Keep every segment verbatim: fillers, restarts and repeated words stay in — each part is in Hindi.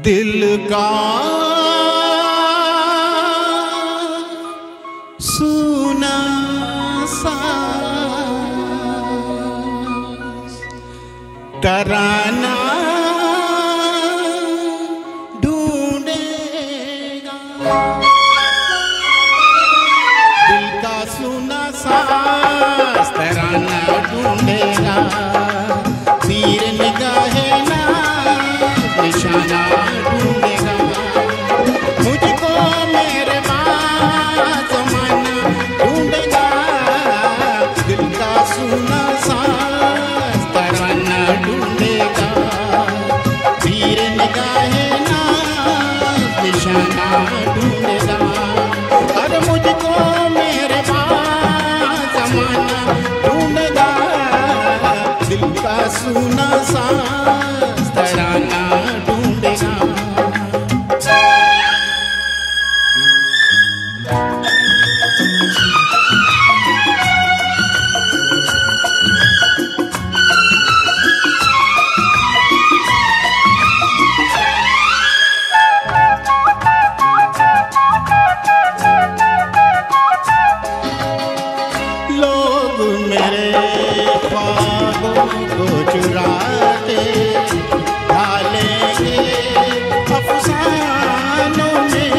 दिल का सुना सा तराना ढूंढेगा, दिल का सुना सा तराना ढूंढेगा, तीर निगाहे ना निशाना ढूंढेगा, मुझको मेरे बात जमाना ढूंढेगा, दिल का सुना सा तराना ढूंढेगा, तीर निगाहे ना निशाना ढूंढेगा, अरे मुझको मेरे बात जमाना ढूंढेगा, दिल का सुना सा तराना ढूंढेगा। लोग मेरे ख्वाबों को चुराते डालेंगे अफसानों में,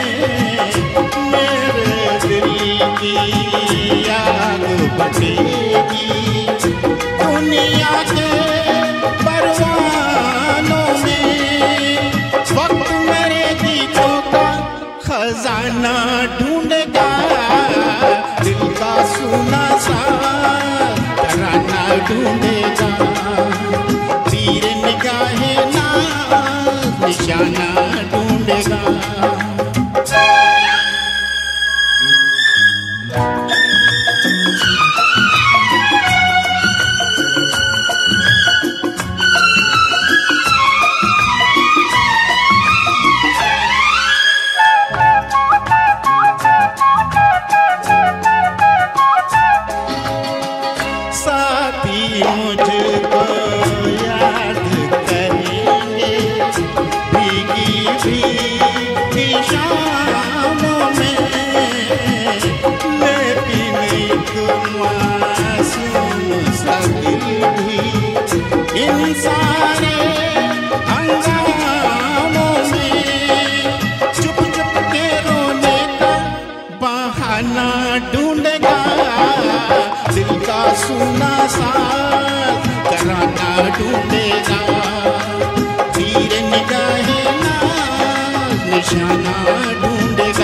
मेरे दिल की आग बटेगी दुनिया के परवानों में, वक्त मेरे गीतों का खजाना ढूंढेगा, दिल का सुना सा तराना ढूंढेगा, तीर निगाहे ना निशाना ढूंढेगा। साथी मुझको याद करेंगे भीगी भीगी शामों में, लेकिन एक मासूम सा दिल भी इन सारे हंगामों में चुप चुप के रोने का बहाना ढूंढेगा, दिल का सुना सा तराना ढूंढेगा, तीर निगाहे ना निशाना ढूंढेगा।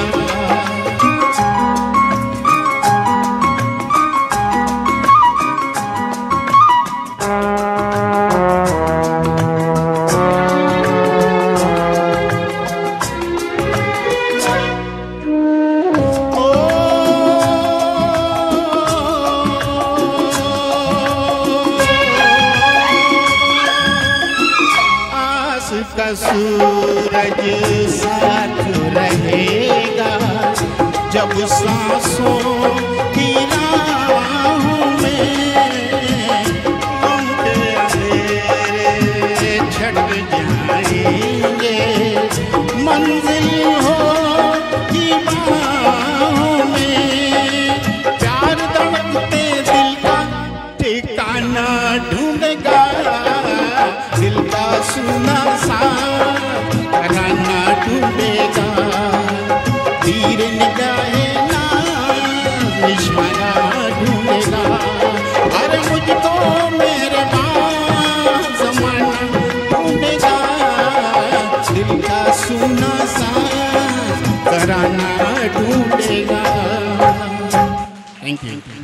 का सूरज साथ रहेगा, जब सांसों की राहों में गम के अंधेरे छट जाएंगे, मंजिल हो की बाहों में, प्यार धड़कते दिल का ठिकाना ढूंढेगा, दिल का सुना सा तराना ढूंढेगा, तीर निगाहे ना निशाना ढूंढेगा, अरे मुझको मेरे बात जमाना ढूंढेगा, दिल का सुना सा तराना ढूंढेगा। Thank you.